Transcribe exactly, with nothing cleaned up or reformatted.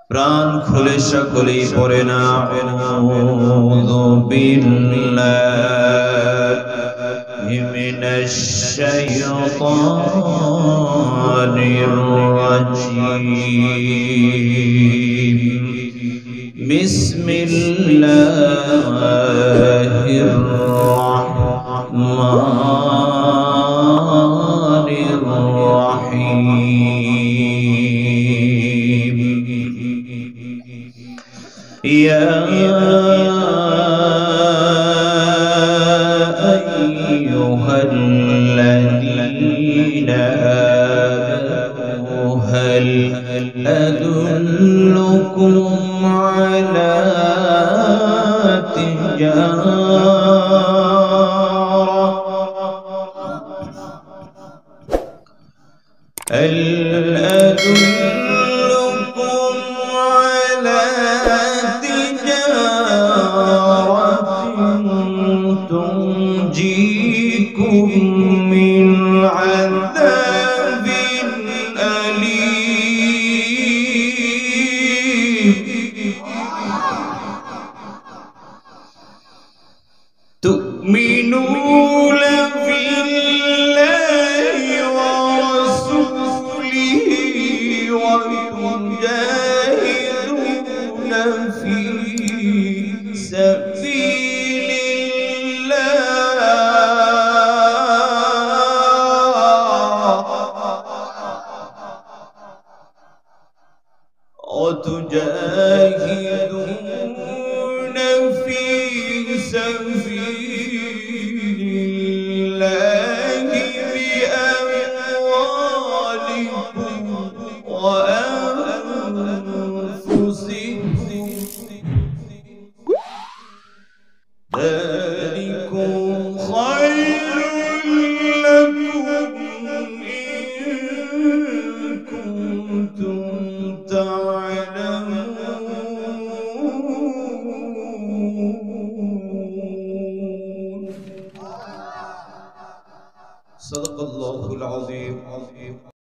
প্রাণ খুলে সকলেই পড়ে না আউযু বিল্লাহি মিনাশ শাইতানির রাজীম বিসমিল্লাহির রাহমানির রাহিম ইয়া আইয়ুহাল্লাযীনা আমানু হাল আদুল্লুকুম আলা هل أدلكم على تجارة تنجيكم من عذاب أليم تؤمنون بالله ورسوله وتجاهدون في سبيل الله وتجاهدون في سبيل الله بأموالكم وأنفسكم ذلكم خير لكم إن كنتم تعلمون صدق الله العظيم.